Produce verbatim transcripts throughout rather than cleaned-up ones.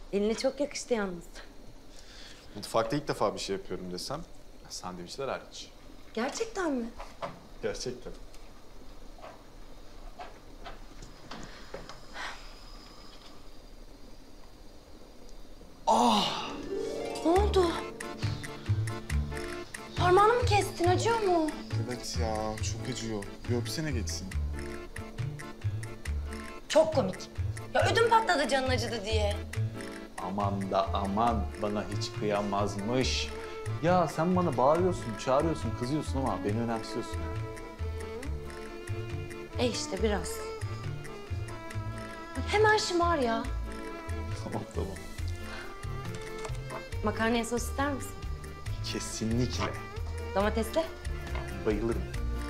Eline çok yakıştı yalnız. Mutfakta ilk defa bir şey yapıyorum desem, sandviçler hariç. Gerçekten mi? Gerçekten. Ah! Ne oldu? Parmağını mı kestin? Acıyor mu? Evet ya, çok acıyor. Bir öpsene geçsin. Çok komik. Ya ödüm patladı canın acıdı diye. Aman da aman, bana hiç kıyamazmış. Ya sen bana bağırıyorsun, çağırıyorsun, kızıyorsun ama beni önemsiyorsun. E işte biraz. Hemen şımar ya. Tamam tamam. Makarnaya sos ister misin? Kesinlikle. Domatesle? Bayılırım.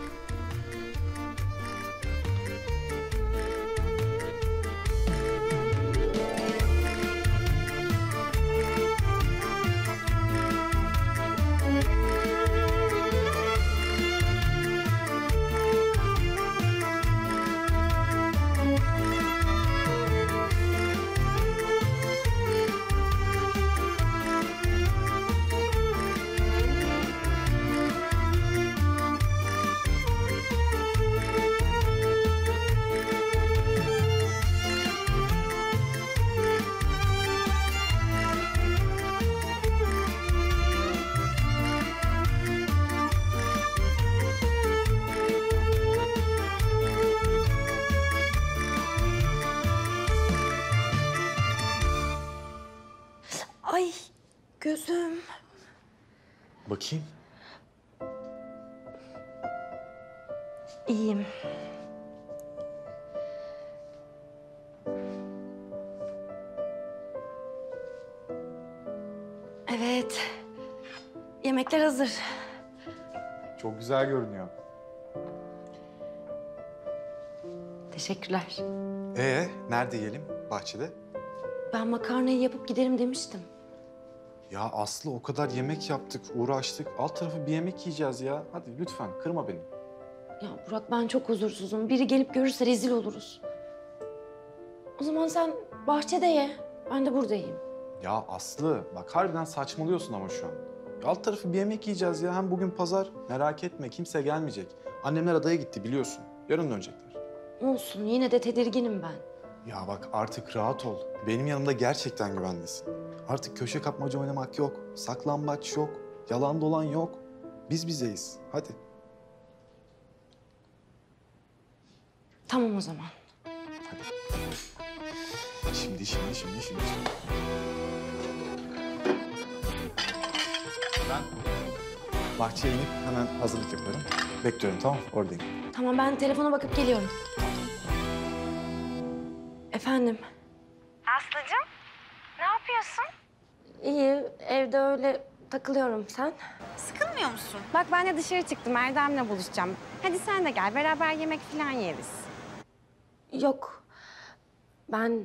Ay gözüm. Bakayım. İyiyim. Evet. Yemekler hazır. Çok güzel görünüyor. Teşekkürler. Ee, nerede yiyelim? Bahçede? Ben makarnayı yapıp giderim demiştim. Ya Aslı, o kadar yemek yaptık, uğraştık. Alt tarafı bir yemek yiyeceğiz ya. Hadi lütfen, kırma beni. Ya Burak ben çok huzursuzum. Biri gelip görürse rezil oluruz. O zaman sen bahçede ye. Ben de burada yiyeyim. Ya Aslı, bak harbiden saçmalıyorsun ama şu an. Ya alt tarafı bir yemek yiyeceğiz ya. Hem bugün pazar, merak etme, kimse gelmeyecek. Annemler adaya gitti biliyorsun. Yarın dönecekler. Olsun yine de tedirginim ben. Ya bak artık rahat ol. Benim yanımda gerçekten güvendesin. Artık köşe kapmaca oynamak yok. Saklambaç yok. Yalan dolan yok. Biz bizeyiz. Hadi. Tamam o zaman. Şimdi, şimdi, şimdi, şimdi. Ben bahçeye inip hemen hazırlık yapıyorum. Bekliyorum, tamam mı? Oradayım. Tamam ben telefona bakıp geliyorum. Efendim? Aslıcığım, ne yapıyorsun? İyi evde öyle takılıyorum sen. Sıkılmıyor musun? Bak ben de dışarı çıktım, Erdem'le buluşacağım. Hadi sen de gel, beraber yemek falan yeriz. Yok. Ben...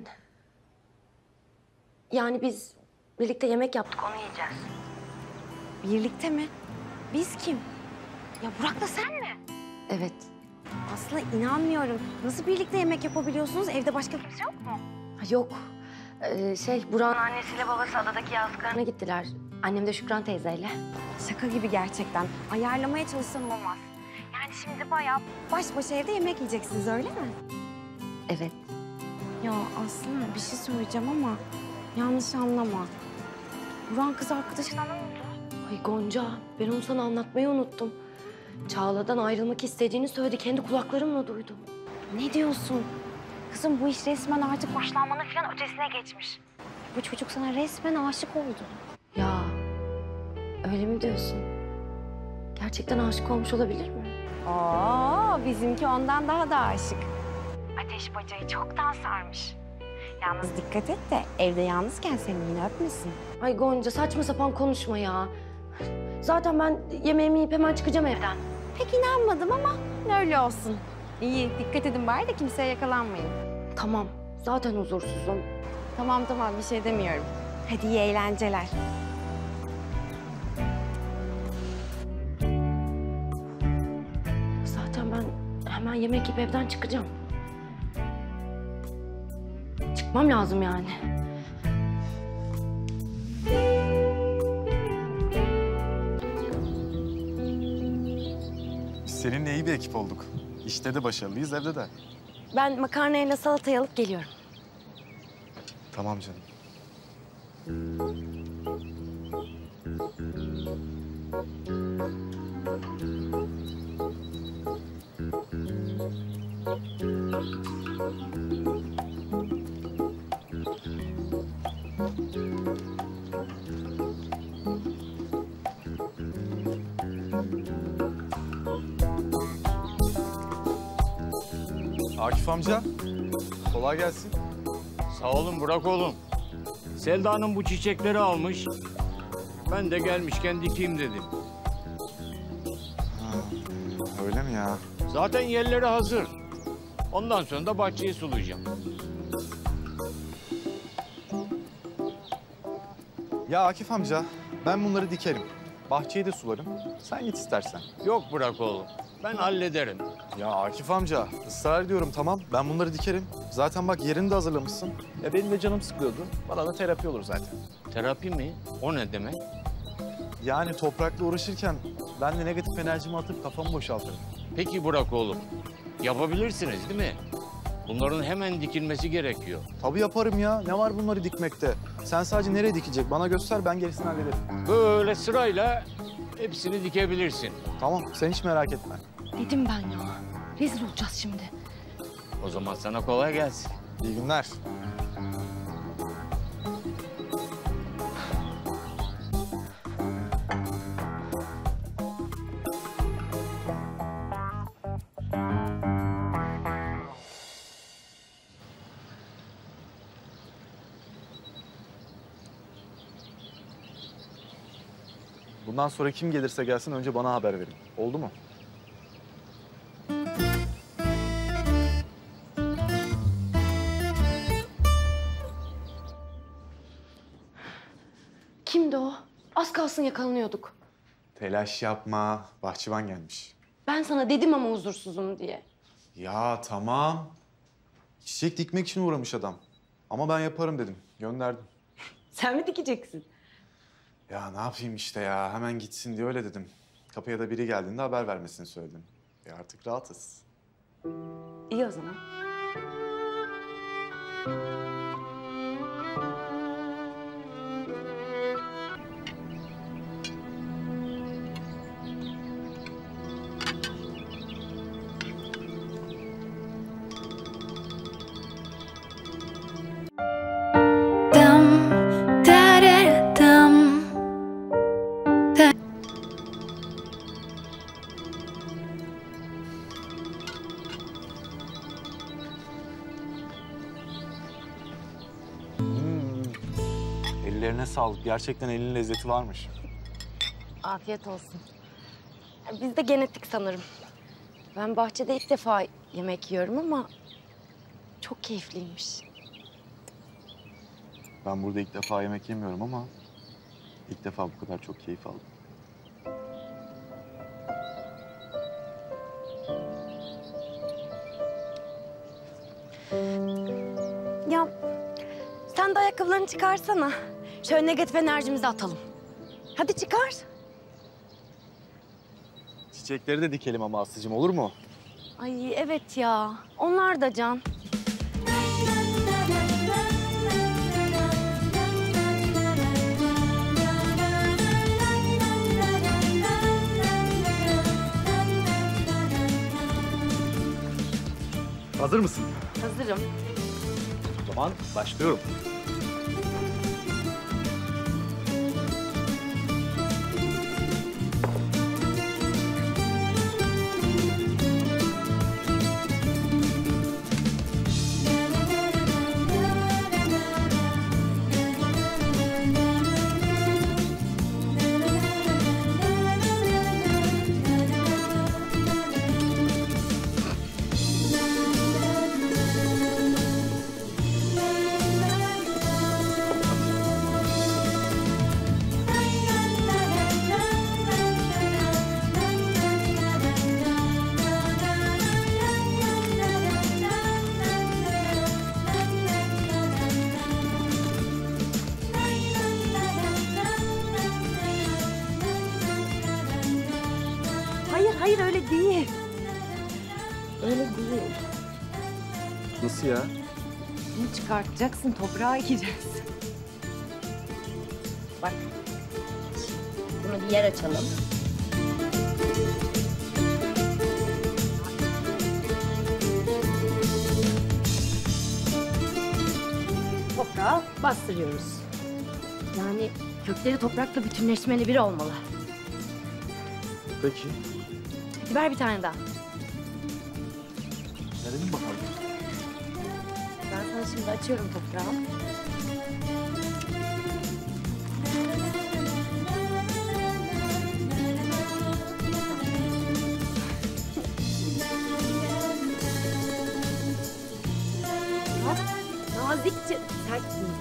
Yani biz birlikte yemek yaptık onu yiyeceğiz. Birlikte mi? Biz kim? Ya Burak'la sen mi? Evet. Aslı inanmıyorum. Nasıl birlikte yemek yapabiliyorsunuz? Evde başka kimse yok mu? Ha, yok. Ee, şey Burak'ın annesiyle babası adadaki yazlıklarına gittiler. Annem de Şükran teyzeyle. Şaka gibi gerçekten. Ayarlamaya çalışsam olmaz. Yani şimdi bayağı baş başa evde yemek yiyeceksiniz öyle mi? Evet. Ya Aslı bir şey söyleyeceğim ama yanlış anlama. Burak'ın kız arkadaşına ne oldu? Ay Gonca ben onu sana anlatmayı unuttum. Çağla'dan ayrılmak istediğini söyledi. Kendi kulaklarımla duydum. Ne diyorsun? Kızım bu iş resmen artık hoşlanmanın falan ötesine geçmiş. Bu çocuk sana resmen aşık oldu. Ya öyle mi diyorsun? Gerçekten aşık olmuş olabilir mi? Oo, bizimki ondan daha da aşık. Ateş bacayı çoktan sarmış. Yalnız dikkat et de evde yalnızken seni yine öpmesin. Ay Gonca saçma sapan konuşma ya. Zaten ben yemeğimi yiyip hemen çıkacağım evden. Pek inanmadım ama öyle olsun. İyi, dikkat edin bari de kimseye yakalanmayın. Tamam zaten huzursuzum. Tamam tamam bir şey demiyorum. Hadi iyi eğlenceler. Zaten ben hemen yemek yiyip evden çıkacağım. Çıkmam lazım yani. Biz seninle iyi bir ekip olduk. İşte de başarılıyız, evde de. Ben makarnayla salatayı alıp geliyorum. Tamam canım. Akif amca, kolay gelsin. Sağ olun Burak oğlum. Selda Hanım bu çiçekleri almış. Ben de gelmişken dikeyim dedim. Öyle mi ya? Zaten yerleri hazır. Ondan sonra da bahçeyi sulayacağım. Ya Akif amca, ben bunları dikerim. Bahçeyi de sularım. Sen git istersen. Yok Burak oğlum. Ben hallederim. Ya Akif amca, ısrar ediyorum tamam. Ben bunları dikerim. Zaten bak yerini de hazırlamışsın. Ya benim de canım sıkıyordu. Bana da terapi olur zaten. Terapi mi? O ne demek? Yani toprakla uğraşırken ben de negatif enerjimi atıp kafamı boşaltırım. Peki Burak oğlum. Yapabilirsiniz değil mi? Bunların hemen dikilmesi gerekiyor. Tabii yaparım ya. Ne var bunları dikmekte? Sen sadece nereye dikecek? Bana göster, ben gerisini hallederim. Böyle sırayla hepsini dikebilirsin. Tamam, sen hiç merak etme. Dedim ben ya. Rezil olacağız şimdi. O zaman sana kolay gelsin. İyi günler. Bundan sonra kim gelirse gelsin önce bana haber verin. Oldu mu? Kimdi o? Az kalsın yakalanıyorduk. Telaş yapma. Bahçıvan gelmiş. Ben sana dedim ama huzursuzum diye. Ya tamam. Çiçek dikmek için uğramış adam. Ama ben yaparım dedim. Gönderdim. Sen mi dikeceksin? Ya ne yapayım işte ya. Hemen gitsin diye öyle dedim. Kapıya da biri geldiğinde haber vermesini söyledim. E artık rahatız. İyi o zaman. Ellerine sağlık. Gerçekten elin lezzeti varmış. Afiyet olsun. Bizde genetik sanırım. Ben bahçede ilk defa yemek yiyorum ama çok keyifliymiş. Ben burada ilk defa yemek yemiyorum ama ilk defa bu kadar çok keyif aldım. Ya sen de ayakkabılarını çıkarsana. Şöyle negatif enerjimizi atalım. Hadi çıkar. Çiçekleri de dikelim ama Aslı'cığım, olur mu? Ay evet ya. Onlar da can. Hazır mısın? Hazırım. O zaman başlıyorum. öyle değil. Nasıl ya? Bunu çıkartacaksın, toprağa ekeceğiz. Bak. Bunu bir yer açalım. Toprağa bastırıyoruz. Yani kökleri toprakla bütünleşmeli biri olmalı. Peki. Hadi ver bir tane daha. Verelim bakalım. Ben sana şimdi açıyorum toprağı. Bak, nazikçe sert değil.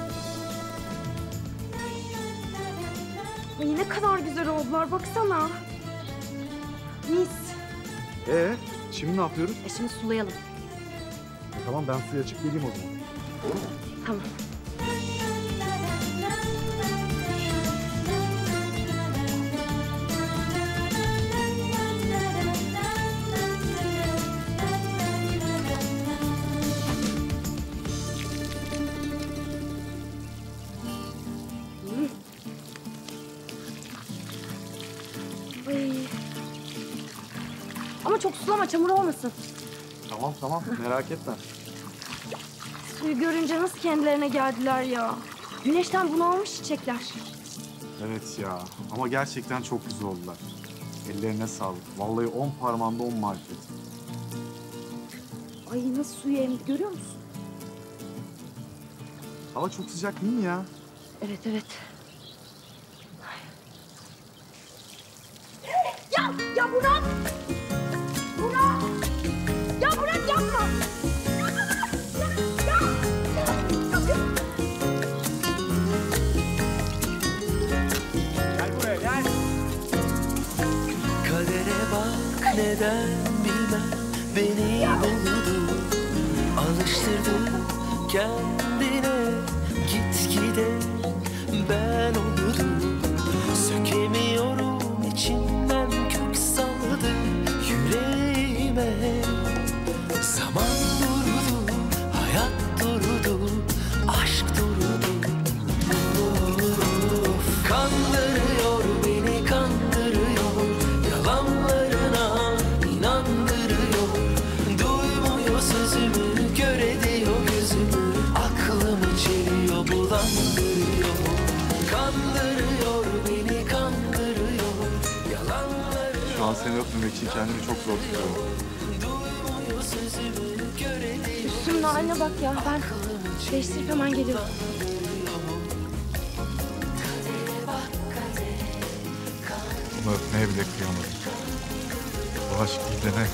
Ay ne kadar güzel oldular baksana. Mis. Ee, şimdi ne yapıyoruz? E şimdi sulayalım. Tamam ben suya açıp geleyim o zaman. Tamam. Hmm. Ay. Ama çok sulama, çamur olmasın. Tamam tamam merak etme. Suyu görünce nasıl kendilerine geldiler ya. Güneşten bunalmış çiçekler. Evet ya ama gerçekten çok güzel oldular. Ellerine sağlık. Vallahi on parmağında on marifet. Ay nasıl suyu emdi görüyor musun? Hava çok sıcak değil mi ya? Evet evet. Ya, ya Murat! Murat! Ya Murat yapma! Kadere bak neden bilmem beni buldu. Alıştırdı kendine gitgide ben olurum. Sökemiyorum içimden kök saldı yüreğime. Zaman durdu, hayat durdu, aşk durdu. Of, kandırıyor beni kandırıyor, yalanlarına inandırıyor. Duymuyor sözümü, kör ediyor gözümü, aklımı çeliyor, bulandırıyor. Kandırıyor beni kandırıyor, yalanlarına. Şu an seni öpmemek için kendimi çok zor tutuyorum. Duymuyor sözümü, kör ediyor. Üstümün haline bak ya. Ben değiştirip hemen geliyorum. Bunu öpmeye bile kıyamadım. Bu aşk bir de ne?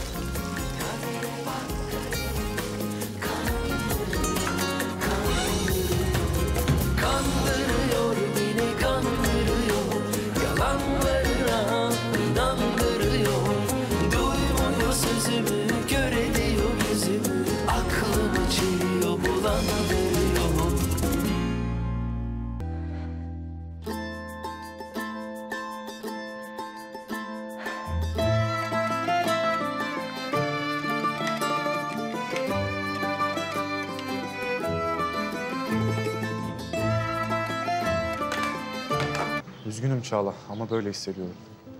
Kandırıyor beni kandırıyor, yalanlarına inandırıyor. Duymuyor sözümü, kör ediyor gözümü, aklımı çeliyor, bulandırıyor. Üzgünüm Çağla ama böyle hissediyorum.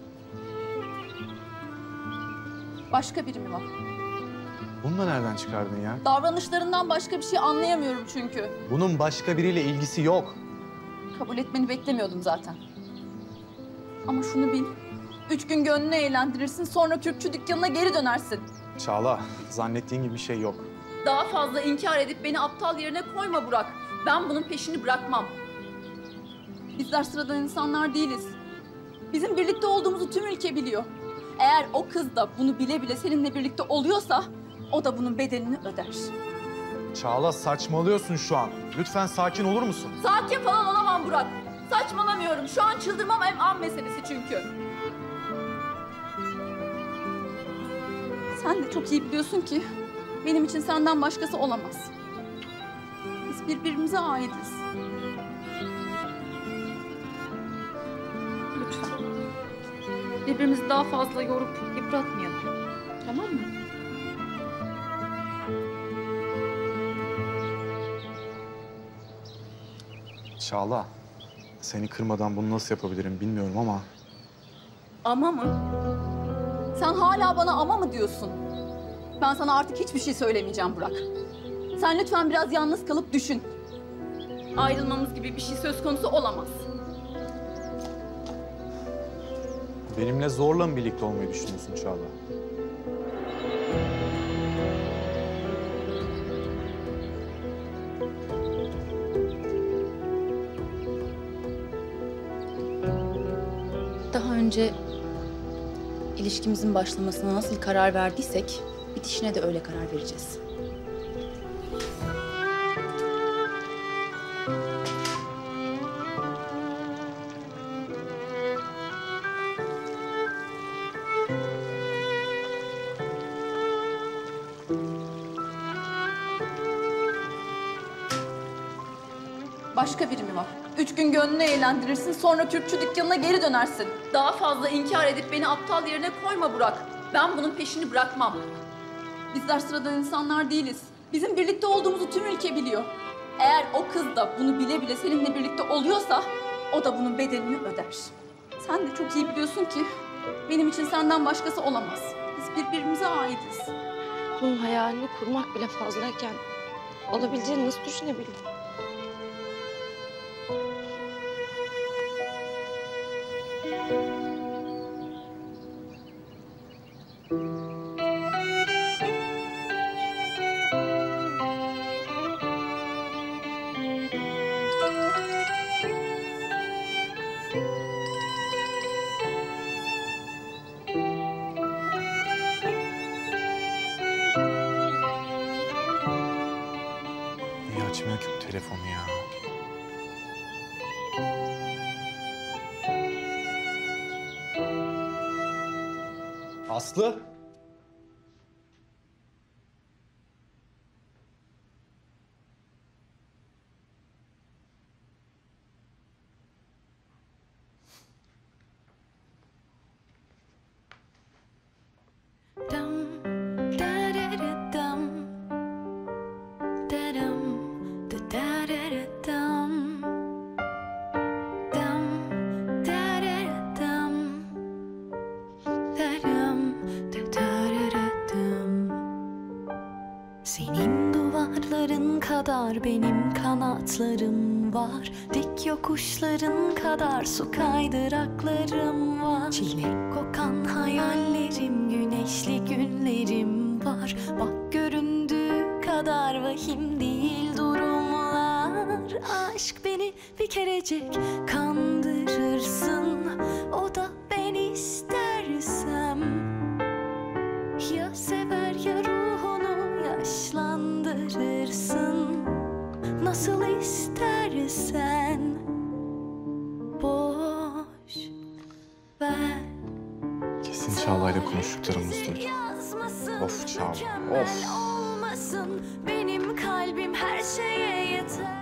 Başka biri mi var? Bunu da nereden çıkardın ya? Davranışlarından başka bir şey anlayamıyorum çünkü. Bunun başka biriyle ilgisi yok. Kabul etmeni beklemiyordum zaten. Ama şunu bil. Üç gün gönlünü eğlendirirsin, sonra Kürkçü dükkanına geri dönersin. Çağla, zannettiğin gibi bir şey yok. Daha fazla inkar edip beni aptal yerine koyma Burak. Ben bunun peşini bırakmam. Bizler sıradan insanlar değiliz. Bizim birlikte olduğumuzu tüm ülke biliyor. Eğer o kız da bunu bile bile seninle birlikte oluyorsa, o da bunun bedelini öder. Çağla saçmalıyorsun şu an. Lütfen sakin olur musun? Sakin falan olamam Burak. Saçmalamıyorum. Şu an çıldırmam hem an meselesi çünkü. Sen de çok iyi biliyorsun ki benim için senden başkası olamaz. Biz birbirimize aitiz. Lütfen. Birbirimizi daha fazla yorup yıpratmayalım. Tamam mı? Çağla, seni kırmadan bunu nasıl yapabilirim bilmiyorum ama... Ama mı? Sen hala bana ama mı diyorsun? Ben sana artık hiçbir şey söylemeyeceğim Burak. Sen lütfen biraz yalnız kalıp düşün. Ayrılmamız gibi bir şey söz konusu olamaz. Benimle zorla mı birlikte olmayı düşünüyorsun Çağla? Daha önce ilişkimizin başlamasına nasıl karar verdiysek bitişine de öyle karar vereceğiz. Başka biri mi var? Üç gün gönlünü eğlendirirsin, sonra Kürkçü dükkanına geri dönersin. Daha fazla inkar edip beni aptal yerine koyma Burak. Ben bunun peşini bırakmam. Bizler sıradan insanlar değiliz. Bizim birlikte olduğumuzu tüm ülke biliyor. Eğer o kız da bunu bile bile seninle birlikte oluyorsa, o da bunun bedelini öder. Sen de çok iyi biliyorsun ki benim için senden başkası olamaz. Biz birbirimize aitiz. Bunun hayalini kurmak bile fazlayken olabileceğini nasıl düşünebilirim? Niye açmıyor ki bu telefonu ya? Aslı? Senin duvarların kadar benim kanatlarım var. Dik yokuşların kadar su kaydıraklarım var. Çilek kokan hayallerim, güneşli günlerim var. Bak göründüğü kadar vahim değil durumlar. Aşk beni bir kerecik kandırırsın, o da ben istersem. Ya sever ya ruhunu yaşlandırırsın, nasıl istersen. Boş ver. Kesin Çağla'yla konuştuklarımız duydu. Of Çağla, of. Olmasın, benim kalbim her şeye yeter.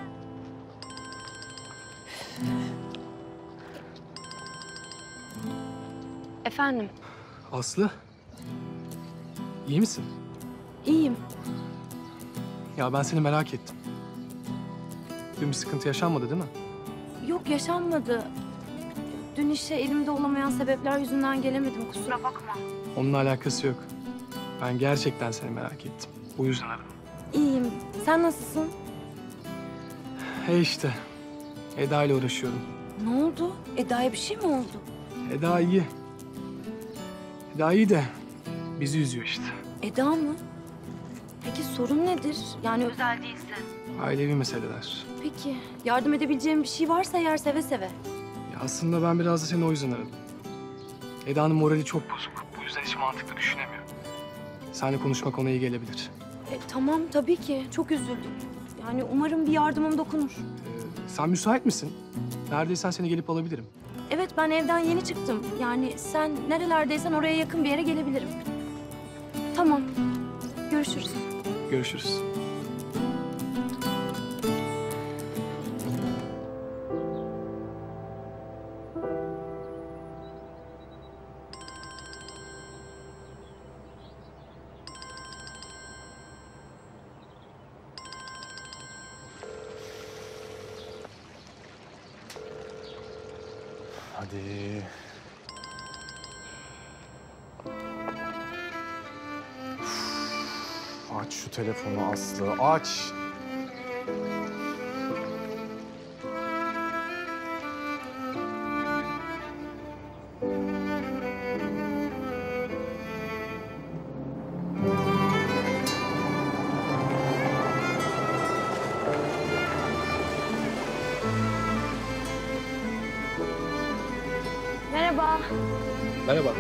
Efendim, Aslı, iyi misin? iyiyim. Ya ben seni merak ettim. Dün bir sıkıntı yaşanmadı değil mi? Yok, yaşanmadı. Dün işe elimde olamayan sebepler yüzünden gelemedim, kusura bakma. Onunla alakası yok. Ben gerçekten seni merak ettim. Bu yüzden aradım. İyiyim. Sen nasılsın? He işte, Eda ile uğraşıyorum. Ne oldu? Eda'ya bir şey mi oldu? Eda iyi. Eda iyi de bizi üzüyor işte. Eda mı? Peki sorun nedir? Yani özel değilse. Ailevi meseleler. Peki, yardım edebileceğim bir şey varsa eğer seve seve. Ya aslında ben biraz da seni o yüzden aradım. Eda'nın morali çok bozuk. Bu yüzden hiç mantıklı düşünemiyor. Seninle konuşmak ona iyi gelebilir. E, tamam, tabii ki. Çok üzüldüm. Yani umarım bir yardımım dokunur. Ee, sen müsait misin? Neredeysen seni gelip alabilirim. Evet, ben evden yeni çıktım. Yani sen nerelerdeysen oraya yakın bir yere gelebilirim. Tamam. Görüşürüz. Görüşürüz. Hadi. Üf, aç şu telefonu Aslı, aç. Merhaba. Merhaba.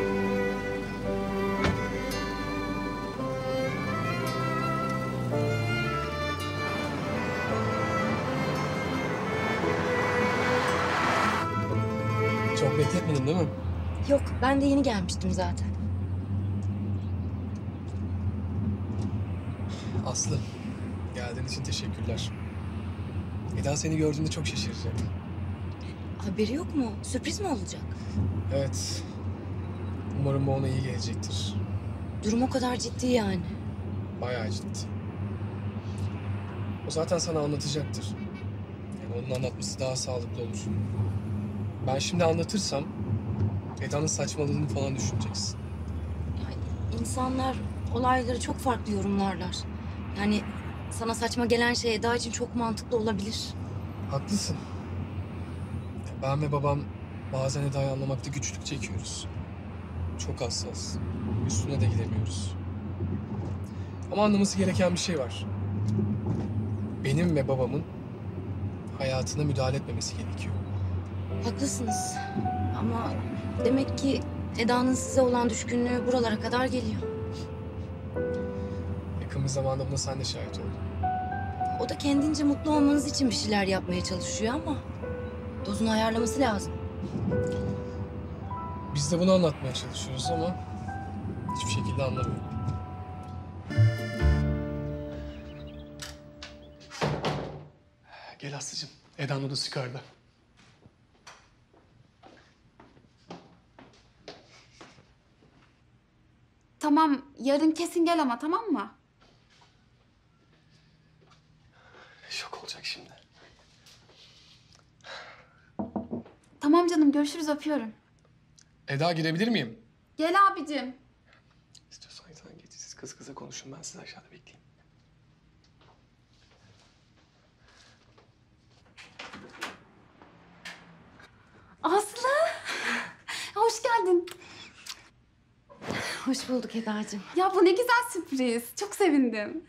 Çok bekletmedin değil mi? Yok, ben de yeni gelmiştim zaten. Aslı, geldiğin için teşekkürler. Eda seni gördüğünde çok şaşıracak. Haberi yok mu? Sürpriz mi olacak? Evet. Umarım bu ona iyi gelecektir. Durum o kadar ciddi yani. Bayağı ciddi. O zaten sana anlatacaktır. Yani onun anlatması daha sağlıklı olur. Ben şimdi anlatırsam Eda'nın saçmaladığını falan düşüneceksin. Yani insanlar olayları çok farklı yorumlarlar. Yani sana saçma gelen şey Eda için çok mantıklı olabilir. Haklısın. Ben ve babam bazen Eda'yı anlamakta güçlük çekiyoruz. Çok hassas. Üstüne de gidemiyoruz. Ama anlaması gereken bir şey var. Benim ve babamın hayatına müdahale etmemesi gerekiyor. Haklısınız. Ama demek ki Eda'nın size olan düşkünlüğü buralara kadar geliyor. Yakın bir zamanda buna sen de şahit oldun. O da kendince mutlu olmanız için bir şeyler yapmaya çalışıyor ama dozunu ayarlaması lazım. Biz de bunu anlatmaya çalışıyoruz ama hiçbir şekilde anlamıyor. Gel Aslı'cığım. Eda'nın odası yukarıda. Tamam, yarın kesin gel ama tamam mı? Şok olacak şimdi. Tamam canım, görüşürüz, öpüyorum. Eda girebilir miyim? Gel abicim. İstiyorsan sen geç. Siz kız kıza konuşun. Ben sizi aşağıda bekleyeyim. Aslı, hoş geldin. Hoş bulduk Eda'cığım. Ya bu ne güzel sürpriz. Çok sevindim.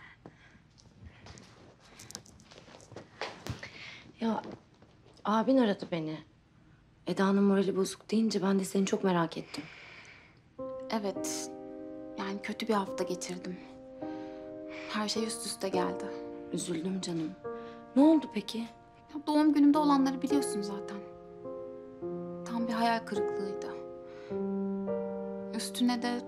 Ya abin aradı beni. Eda'nın morali bozuk deyince ben de seni çok merak ettim. Evet, yani kötü bir hafta geçirdim. Her şey üst üste geldi. Üzüldüm canım. Ne oldu peki? Ya doğum günümde olanları biliyorsun zaten. Tam bir hayal kırıklığıydı. Üstüne de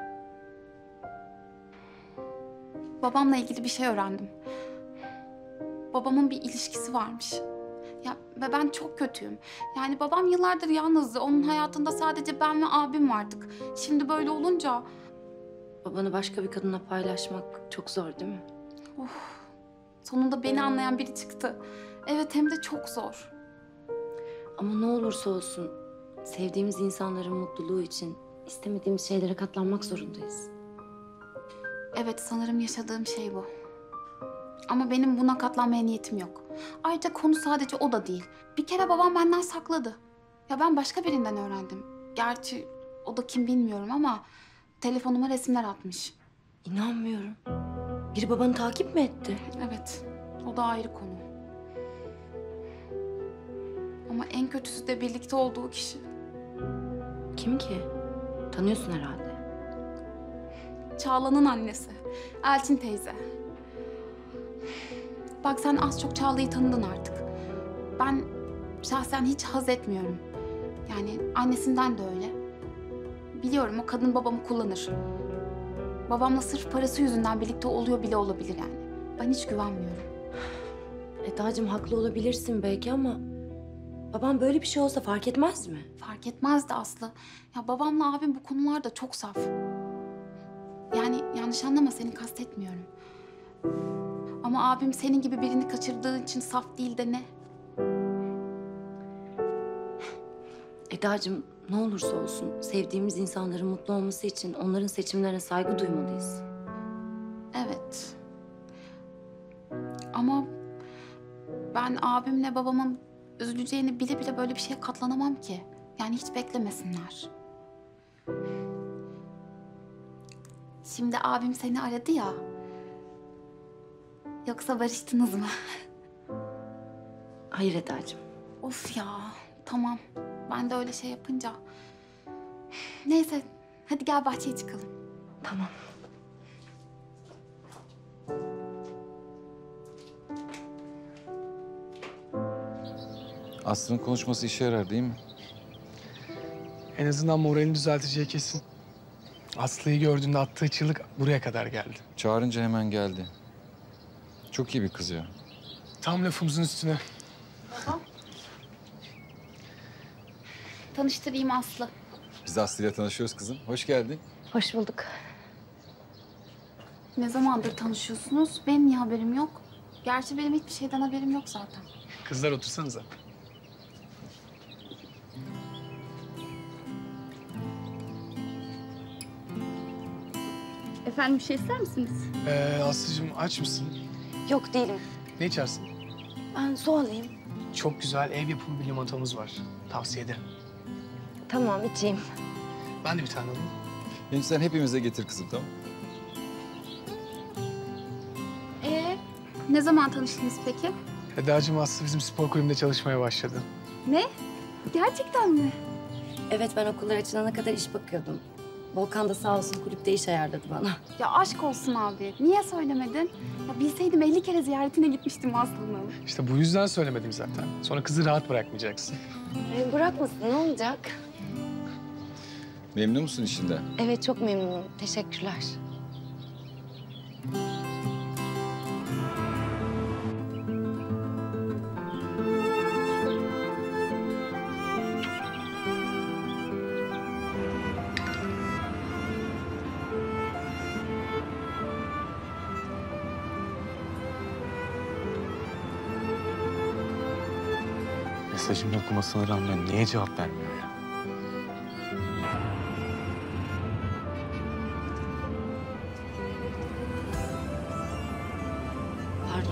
babamla ilgili bir şey öğrendim. Babamın bir ilişkisi varmış. Ya ve ben çok kötüyüm. Yani babam yıllardır yalnızdı. Onun hayatında sadece ben ve abim vardık. Şimdi böyle olunca Babanı başka bir kadınla paylaşmak çok zor değil mi? sonunda beni anlayan biri çıktı. Evet, hem de çok zor. Ama ne olursa olsun sevdiğimiz insanların mutluluğu için istemediğimiz şeylere katlanmak zorundayız. Evet, sanırım yaşadığım şey bu. Ama benim buna katlanmaya niyetim yok. Ayrıca konu sadece o da değil. Bir kere babam benden sakladı. Ya ben başka birinden öğrendim. Gerçi o da kim bilmiyorum ama telefonuma resimler atmış. İnanmıyorum. Biri babanı takip mi etti? Evet, o da ayrı konu. Ama en kötüsü de birlikte olduğu kişi. Kim ki? Tanıyorsun herhalde. Çağla'nın annesi, Elçin teyze. Bak sen az çok Çağla'yı tanıdın artık. Ben şahsen hiç haz etmiyorum. Yani annesinden de öyle. Biliyorum o kadın babamı kullanır. Babamla sırf parası yüzünden birlikte oluyor bile olabilir yani. Ben hiç güvenmiyorum. Eda'cığım haklı olabilirsin belki ama babam böyle bir şey olsa fark etmez mi? Fark etmezdi Aslı. Ya babamla abim bu konularda çok saf. Yani yanlış anlama, seni kastetmiyorum. Ama abim senin gibi birini kaçırdığı için saf değil de ne? Eda'cığım ne olursa olsun sevdiğimiz insanların mutlu olması için onların seçimlerine saygı duymalıyız. Evet. Ama ben abimle babamın üzüleceğini bile bile böyle bir şeye katlanamam ki. Yani hiç beklemesinler. Şimdi abim seni aradı ya. Yoksa barıştınız mı? Hayır Eda'cığım. Of ya, tamam. Ben de öyle şey yapınca. Neyse, hadi gel bahçeye çıkalım. Tamam. Aslı'nın konuşması işe yarar değil mi? En azından moralini düzelteceği kesin. Aslı'yı gördüğünde attığı çığlık buraya kadar geldi. Çağırınca hemen geldi. Çok iyi bir kız ya. Tam lafımızın üstüne. Baba. Tanıştırayım Aslı. Biz de Aslı'yla tanışıyoruz kızım. Hoş geldin. Hoş bulduk. Ne zamandır tanışıyorsunuz? Benim niye haberim yok? Gerçi benim hiçbir şeyden haberim yok zaten. Kızlar otursanıza. Efendim bir şey ister misiniz? Ee, Aslı'cığım aç mısın? Yok değilim. Ne içersin? Ben su alayım. Çok güzel ev yapımı bir limonatamız var. Tavsiye ederim. Tamam içeyim. Ben de bir tane alayım. Şimdi sen hepimize getir kızım, tamam mı? Ee, ne zaman tanıştınız peki? Eda'cığım Aslı bizim spor kulübünde çalışmaya başladı. Ne? Gerçekten mi? Evet ben okullar açılana kadar iş bakıyordum. Volkan da sağ olsun kulüpte iş ayarladı bana. Ya aşk olsun abi. Niye söylemedin? Ya bilseydim elli kere ziyaretine gitmiştim Aslı'nın. İşte bu yüzden söylemedim zaten. Sonra kızı rahat bırakmayacaksın. E, bırakmasın ne olacak? Memnun musun işinden? Evet çok memnunum. Teşekkürler. Mesajımı okumasına rağmen niye cevap vermiyor ya? Pardon.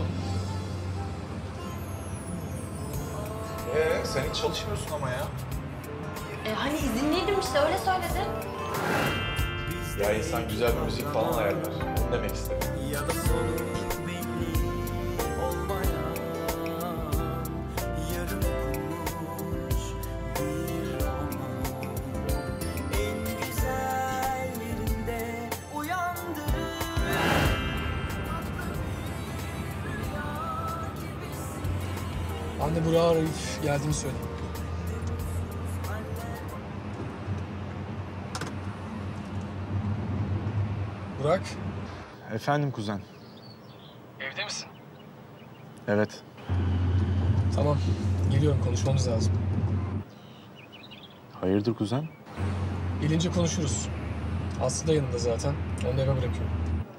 Ee, sen hiç çalışmıyorsun ama ya. E, hani izinliydim işte öyle söyledin. Ya insan güzel bir müzik falan ayarlar. Onu demek istedim. Ya da sonu belli olmayan yarım okunmuş bir roman. En güzel yerinde uyandırır. Anne Burak'ı arayıp geldiğimi söyle. Burak, Efendim kuzen. evde misin? Evet. Tamam, geliyorum. Konuşmamız lazım. Hayırdır kuzen? Gelince konuşuruz. Aslı da yanında zaten. Onu da eve bırakıyorum.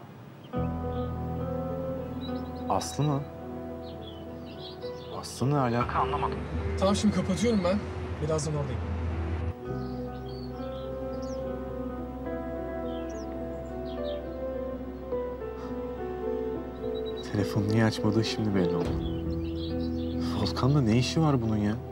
Aslı mı? Aslı ne alaka anlamadım. Tamam, şimdi kapatıyorum ben. Birazdan oradayım. Telefonu niye açmadığı şimdi belli oldu. Volkan'la ne işi var bunun ya?